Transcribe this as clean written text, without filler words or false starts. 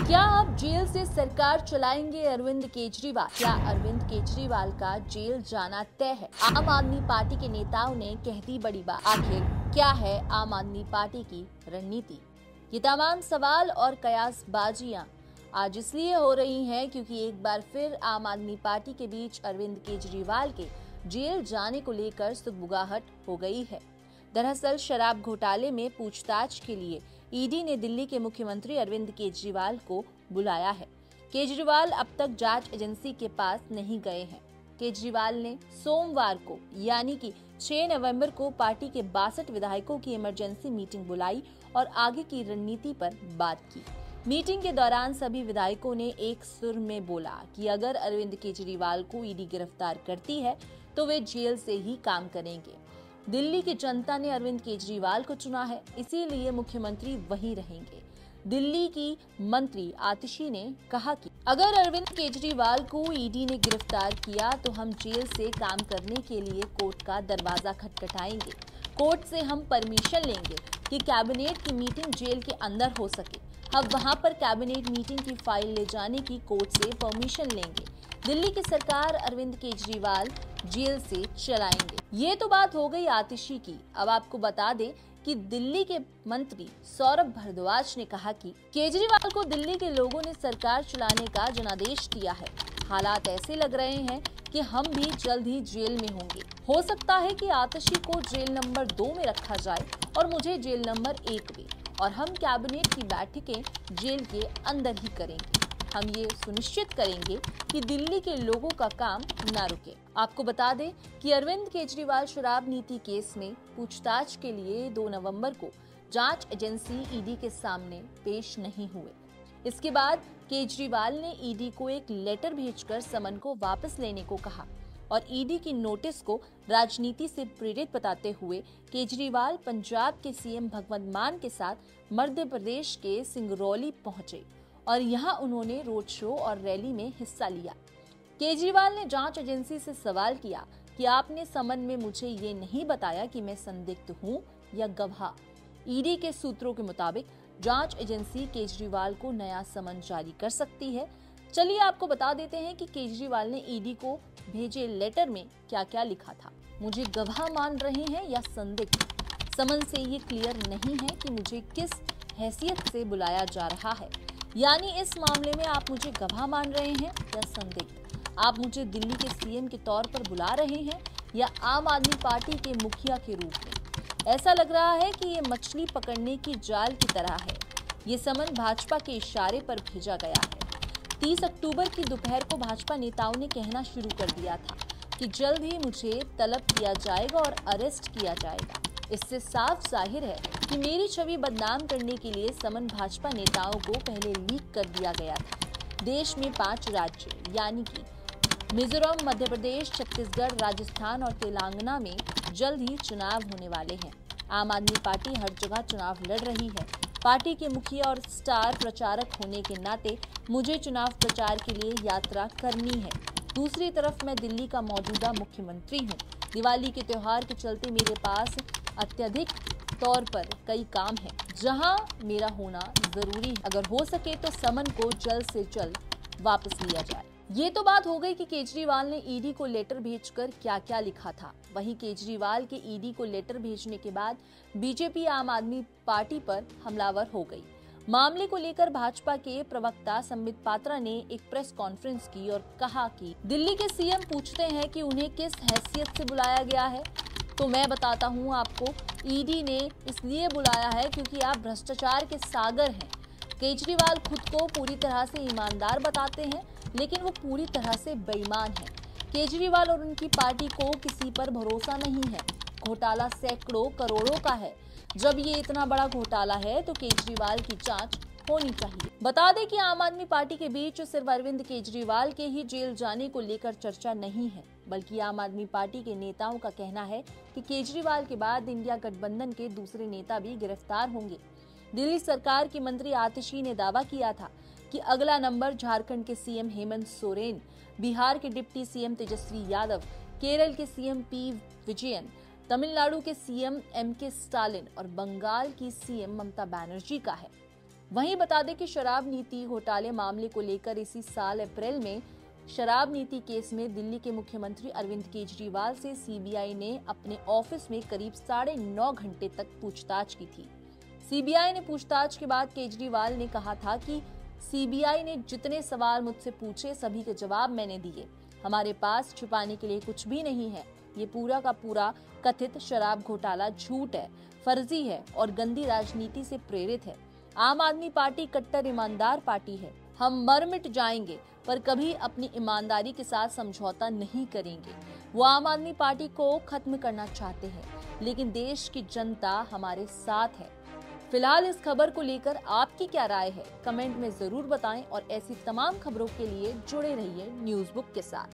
क्या अब जेल से सरकार चलाएंगे अरविंद केजरीवाल? क्या अरविंद केजरीवाल का जेल जाना तय है? आम आदमी पार्टी के नेताओं ने कह दी बड़ी बात। आखिर क्या है आम आदमी पार्टी की रणनीति? ये तमाम सवाल और कयासबाजियां आज इसलिए हो रही हैं क्योंकि एक बार फिर आम आदमी पार्टी के बीच अरविंद केजरीवाल के जेल जाने को लेकर सुगबुगाहट हो गई है। दरअसल शराब घोटाले में पूछताछ के लिए ईडी ने दिल्ली के मुख्यमंत्री अरविंद केजरीवाल को बुलाया है। केजरीवाल अब तक जांच एजेंसी के पास नहीं गए हैं। केजरीवाल ने सोमवार को यानी कि 6 नवंबर को पार्टी के 62 विधायकों की इमरजेंसी मीटिंग बुलाई और आगे की रणनीति पर बात की। मीटिंग के दौरान सभी विधायकों ने एक सुर में बोला कि अगर अरविंद केजरीवाल को ईडी गिरफ्तार करती है तो वे जेल से ही काम करेंगे। दिल्ली की जनता ने अरविंद केजरीवाल को चुना है, इसीलिए मुख्यमंत्री वहीं रहेंगे। दिल्ली की मंत्री आतिशी ने कहा कि अगर अरविंद केजरीवाल को ईडी ने गिरफ्तार किया तो हम जेल से काम करने के लिए कोर्ट का दरवाजा खटखटाएंगे। कोर्ट से हम परमिशन लेंगे कि कैबिनेट की मीटिंग जेल के अंदर हो सके। हम वहां पर कैबिनेट मीटिंग की फाइल ले जाने की कोर्ट से परमिशन लेंगे। दिल्ली की सरकार अरविंद केजरीवाल जेल से चलाएंगे। ये तो बात हो गई आतिशी की। अब आपको बता दें कि दिल्ली के मंत्री सौरभ भारद्वाज ने कहा कि केजरीवाल को दिल्ली के लोगों ने सरकार चलाने का जनादेश दिया है। हालात ऐसे लग रहे हैं कि हम भी जल्द ही जेल में होंगे। हो सकता है कि आतिशी को जेल नंबर 2 में रखा जाए और मुझे जेल नंबर 1 में, और हम कैबिनेट की बैठकें जेल के अंदर ही करेंगे। हम ये सुनिश्चित करेंगे कि दिल्ली के लोगों का काम न रुके। आपको बता दें कि अरविंद केजरीवाल शराब नीति केस में पूछताछ के लिए 2 नवंबर को जांच एजेंसी ईडी के सामने पेश नहीं हुए। इसके बाद केजरीवाल ने ईडी को एक लेटर भेजकर समन को वापस लेने को कहा और ईडी की नोटिस को राजनीति से प्रेरित बताते हुए केजरीवाल पंजाब के सीएम भगवंत मान के साथ मध्य प्रदेश के सिंगरौली पहुंचे और यहां उन्होंने रोड शो और रैली में हिस्सा लिया। केजरीवाल ने जांच एजेंसी से सवाल किया कि आपने समन में मुझे ये नहीं बताया कि मैं संदिग्ध हूं या गवाह। ईडी के सूत्रों के मुताबिक जांच एजेंसी केजरीवाल को नया समन जारी कर सकती है। चलिए आपको बता देते हैं कि केजरीवाल ने ईडी को भेजे लेटर में क्या क्या लिखा था। मुझे गवाह मान रहे हैं या संदिग्ध? समन से ये क्लियर नहीं है कि मुझे किस हैसियत से बुलाया जा रहा है। यानी इस मामले में आप मुझे गवाह मान रहे हैं या संदिग्ध? आप मुझे दिल्ली के सीएम के तौर पर बुला रहे हैं या आम आदमी पार्टी के मुखिया के रूप में? ऐसा लग रहा है कि ये मछली पकड़ने की जाल की तरह है। ये समन भाजपा के इशारे पर भेजा गया है। 30 अक्टूबर की दोपहर को भाजपा नेताओं ने कहना शुरू कर दिया था कि जल्द ही मुझे तलब किया जाएगा और अरेस्ट किया जाएगा। इससे साफ जाहिर है कि मेरी छवि बदनाम करने के लिए समन भाजपा नेताओं को पहले लीक कर दिया गया था। देश में 5 राज्य यानी कि मिजोरम, मध्य प्रदेश, छत्तीसगढ़, राजस्थान और तेलंगाना में जल्द ही चुनाव होने वाले हैं। आम आदमी पार्टी हर जगह चुनाव लड़ रही है। पार्टी के मुखिया और स्टार प्रचारक होने के नाते मुझे चुनाव प्रचार के लिए यात्रा करनी है। दूसरी तरफ मैं दिल्ली का मौजूदा मुख्यमंत्री हूँ। दिवाली के त्योहार के चलते मेरे पास अत्यधिक तौर पर कई काम हैं जहां मेरा होना जरूरी है। अगर हो सके तो समन को जल्द से जल्द वापस लिया जाए। ये तो बात हो गई कि केजरीवाल ने ईडी को लेटर भेजकर क्या क्या लिखा था। वहीं केजरीवाल के ईडी को लेटर भेजने के बाद बीजेपी आम आदमी पार्टी पर हमलावर हो गई। मामले को लेकर भाजपा के प्रवक्ता संबित पात्रा ने एक प्रेस कॉन्फ्रेंस की और कहा कि दिल्ली के सीएम पूछते हैं कि उन्हें किस हैसियत से बुलाया गया है, तो मैं बताता हूं आपको, ईडी ने इसलिए बुलाया है क्योंकि आप भ्रष्टाचार के सागर हैं। केजरीवाल खुद को पूरी तरह से ईमानदार बताते हैं, लेकिन वो पूरी तरह से बेईमान है। केजरीवाल और उनकी पार्टी को किसी पर भरोसा नहीं है। घोटाला सैकड़ों करोड़ों का है। जब ये इतना बड़ा घोटाला है तो केजरीवाल की जांच होनी चाहिए। बता दें कि आम आदमी पार्टी के बीच सिर्फ अरविंद केजरीवाल के ही जेल जाने को लेकर चर्चा नहीं है, बल्कि आम आदमी पार्टी के नेताओं का कहना है कि केजरीवाल के बाद इंडिया गठबंधन के दूसरे नेता भी गिरफ्तार होंगे। दिल्ली सरकार की मंत्री आतिशी ने दावा किया था कि अगला नंबर झारखंड के सीएम हेमंत सोरेन, बिहार के डिप्टी सीएम तेजस्वी यादव, केरल के सीएम पी विजयन, तमिलनाडु के सीएम एम के स्टालिन और बंगाल की सीएम ममता बनर्जी का है। वहीं बता दें कि शराब नीति घोटाले मामले को लेकर इसी साल अप्रैल में शराब नीति केस में दिल्ली के मुख्यमंत्री अरविंद केजरीवाल से सीबीआई ने अपने ऑफिस में करीब 9.5 घंटे तक पूछताछ की थी। सीबीआई ने पूछताछ के बाद केजरीवाल ने कहा था कि सीबीआई ने जितने सवाल मुझसे पूछे सभी के जवाब मैंने दिए। हमारे पास छिपाने के लिए कुछ भी नहीं है। ये पूरा का पूरा कथित शराब घोटाला झूठ है, फर्जी है और गंदी राजनीति से प्रेरित है। आम आदमी पार्टी कट्टर ईमानदार पार्टी है। हम मर मिट जाएंगे पर कभी अपनी ईमानदारी के साथ समझौता नहीं करेंगे। वो आम आदमी पार्टी को खत्म करना चाहते हैं, लेकिन देश की जनता हमारे साथ है। फिलहाल इस खबर को लेकर आपकी क्या राय है, कमेंट में जरूर बताएं और ऐसी तमाम खबरों के लिए जुड़े रहिए न्यूज़ बुक के साथ।